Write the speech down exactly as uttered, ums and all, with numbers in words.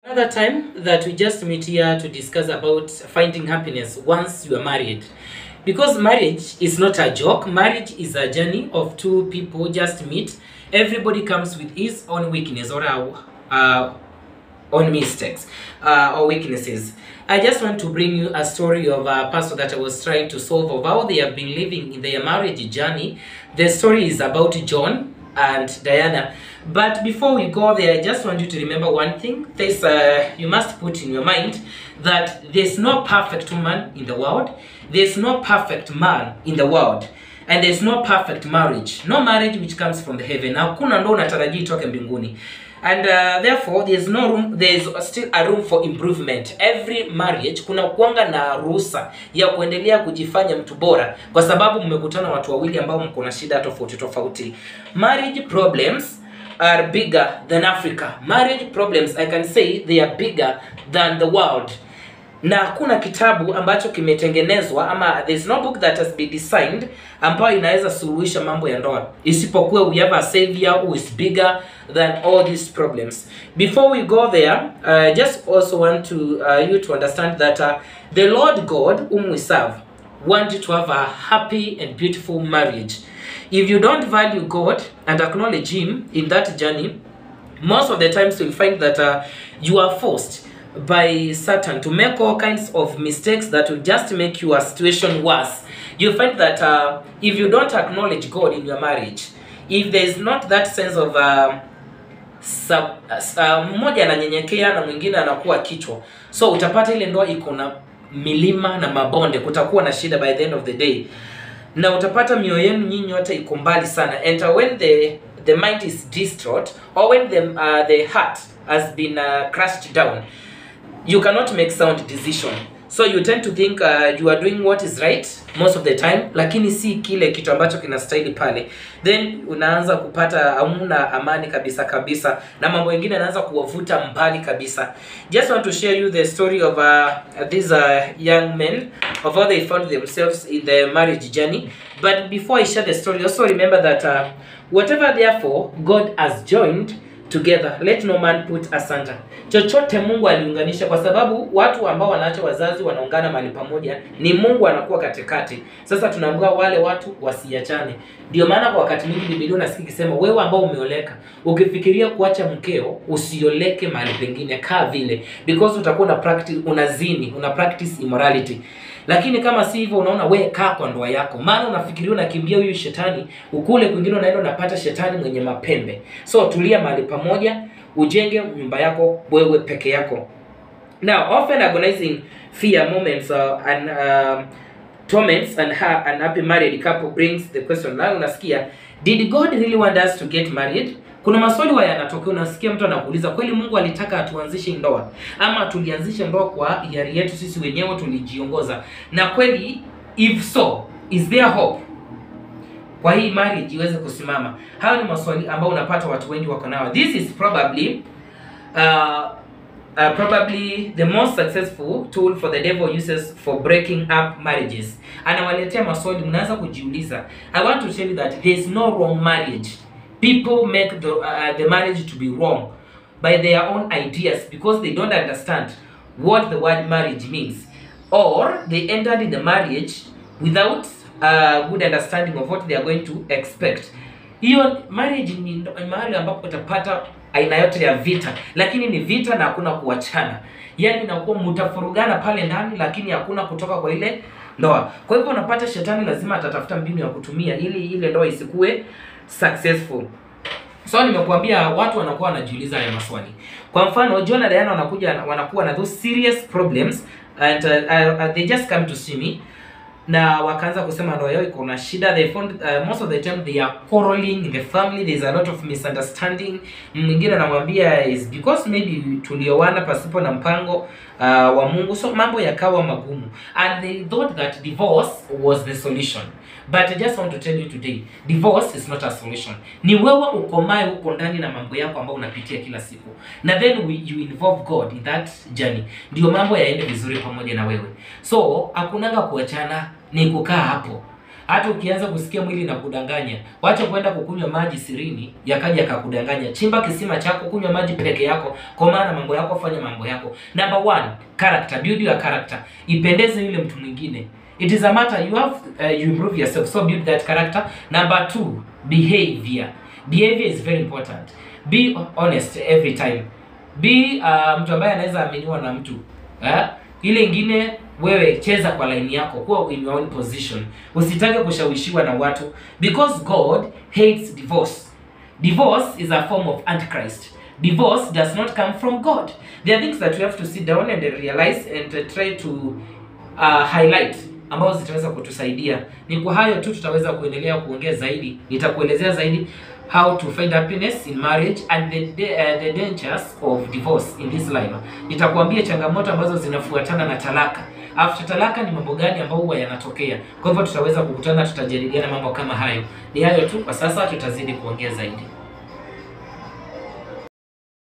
Another time that we just meet here to discuss about finding happiness once you are married. Because marriage is not a joke. Marriage is a journey of two people just meet. Everybody comes with his own weakness or our uh, own mistakes uh, or weaknesses. I just want to bring you a story of a person that I was trying to solve of how they have been living in their marriage journey. The story is about John and Diana. But before we go there, I just want you to remember one thing. There's, uh, you must put in your mind that there's no perfect woman in the world. There's no perfect man in the world. And there's no perfect marriage. No marriage which comes from the heaven. Hakuna ndo unatarajia itoke mbinguni. And uh, therefore, there's no room, there's still a room for improvement. Every marriage, kuna kuanga na ruhusa ya kuendelea kujifanya mtu bora. Kwa sababu mmekutana watu wawili ambao mko na shida tofauti tofauti. Marriage problems are bigger than Africa. Marriage problems, I can say, they are bigger than the world. Na kuna kitabu ambacho kimetengenezwa ama there's no book that has been designed ambayo inaweza suluhisha mambo ya ndoa. Isipokuwa we have a savior who is bigger than all these problems. Before we go there, I just also want to uh, you to understand that uh, the Lord God whom we serve wants you to have a happy and beautiful marriage. If you don't value God and acknowledge Him in that journey, most of the times you'll find that uh, you are forced by Satan to make all kinds of mistakes that will just make your situation worse. You find that uh, if you don't acknowledge God in your marriage, if there is not that sense of uh, sub, uh, mmoja ananyenyekea na mwingine anakuwa kichwa, so utapata ile ndoa iko na milima na mabonde, kutakuwa na shida by the end of the day, na utapata mioyo yenu nyinyi yote iko mbali sana. And uh, when the the mind is distraught, or when the uh, the heart has been uh, crushed down, you cannot make sound decision. So you tend to think uh, you are doing what is right most of the time, lakini si kile kitu ambacho kinastahili pale. Then unaanza kupata hamuna amani kabisa kabisa, na mambo mengine yanaanza kuwavuta mbali kabisa. Just want to share you the story of uh, these uh, young men, of how they found themselves in the marriage journey. But before I share the story, also remember that uh, whatever therefore God has joined together, let no man put asunder. Chochote Mungu aliunganisha, kwa sababu watu ambao wanaacha wazazi wanaungana mahali pamoja, ni Mungu anakuwa katikati. Sasa tunaambiwa wale watu wasiachane. Ndio maana kwa wakati mwingi Biblia unasikia ikisema wewe ambao umeoleka, ukifikiria kuacha mkeo, usioleke mahali pengine, kaa vile, because utakuwa na practice, unazini, una practice immorality. Lakini kama si hivyo, unaona wewe kaa kwa ndoa yako. Maana unafikiria unakimbia huyu shetani, ukule kwingine unaenda unapata shetani mwenye mapembe. So tulia mahali pamoja, ujenge nyumba yako wewe peke yako. Now, often agonizing fear moments uh, and uh, torments and ha an happy married couple brings the question. Now unasikia, did God really want us to get married? Kuna maswali haya yanatokea, unasikia mtu anakuuliza, kweli Mungu alitaka tuanzishe ndoa ama tulianzisha ndoa kwa hiari yetu sisi wenyewe, tulijiongoza? Na kweli, if so, is there hope kwa hii marriage iweze kusimama? Hayo ni maswali ambao unapata watu wengi wako nao. This is probably uh, uh, probably the most successful tool for the devil uses for breaking up marriages. Anawaletea maswali, mnaanza kujiuliza. I want to tell you that there is no wrong marriage. People make the, uh, the marriage to be wrong by their own ideas because they don't understand what the word marriage means, or they entered in the marriage without a good understanding of what they are going to expect. Hiyo marriage ni mahali ambapo utapata aina yote ya vita, lakini ni vita na hakuna kuachana. Yani inakuwa mtafurugana pale ndani, lakini hakuna kutoka kwa ile ndoa. Kwa hivyo unapata shetani lazima atatafuta mbinu ya kutumia ili ile ndoa isikue successful. So nimekuambia watu wanakuwa wanajiuliza haya maswali. Kwa mfano, John na Diana wanakuja wanakuwa na those serious problems and uh, uh, they just come to see me. Na wakaanza kusema ndoa yao iko na shida. They found uh, most of the time they are quarreling in the family. There's a lot of misunderstanding. Mwingine anamwambia is because maybe tulioana pasipo na mpango uh, wa Mungu, so mambo yakawa magumu, and they thought that divorce was the solution. But I just want to tell you today, divorce is not a solution. Ni wewe ukomae huko ndani na mambo yako ambao unapitia kila siku, na then we, you involve God in that journey, ndio mambo yaende vizuri pamoja na wewe. So hakunanga kuachana, ni kukaa hapo. Hata ukianza kusikia mwili na kudanganya, wacha kwenda kukunywa maji sirini yakaja yakakudanganya. Chimba kisima chako, kunywa maji peke yako, kwa maana mambo yako, fanya mambo yako. Number one, character. Build your character. Ipendeze yule mtu mwingine. It is a matter you have uh, you improve yourself, so build that character. Number two, behavior. Behavior is very important. Be honest every time. Be uh, mtu ambaye anaweza aminiwa na mtu. Eh? Ile ingine, wewe cheza kwa line yako, kuwa in your own position. Usitake kushawishiwa na watu, because God hates divorce. Divorce is a form of antichrist. Divorce does not come from God. There are things that we have to sit down and realize and uh, try to uh, highlight ambazo zitaweza kutusaidia. Ni kwa hayo tu tutaweza kuendelea kuongea zaidi. Nitakuelezea zaidi how to find happiness in marriage and the, the, uh, the dangers of divorce in this life. Nitakuambia changamoto ambazo zinafuatana na talaka. After talaka ni mambo gani ambayo huwa yanatokea. Kwa hivyo tutaweza kukutana, tutajadiliana mambo kama hayo. Ni hayo tu kwa sasa, tutazidi kuongea zaidi.